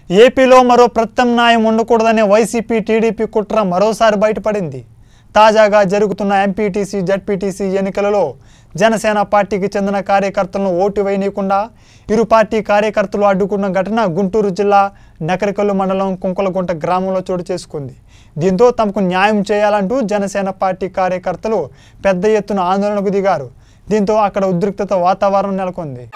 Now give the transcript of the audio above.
ఏపీలో మరో ప్రత్యామ్నాయం ఉండకూడదనే వైసీపీ టీడీపీ కుట్ర మరోసారి బయటపడింది. తాజాగా జరుగుతున్న ఎంపీటీసీ జడ్పీటీసీ ఎన్నికలలో జనసేన పార్టీకి చెందిన కార్యకర్తలను ఓటు వేయనీయకుండా ఇరు పార్టీ కార్యకర్తలు అడ్డుకున్న ఘటన గుంటూరు జిల్లా నకరికల్లు మండలం కుంకలగుంట గ్రామంలో చోటు చేసుకుంది. దీంతో తమకు న్యాయం చేయాలంటూ జనసేన పార్టీ కార్యకర్తలు పెద్ద ఎత్తున ఆందోళనకు దిగారు. దీంతో అక్కడ ఉద్రిక్తత వాతావరణం నెలకొంది.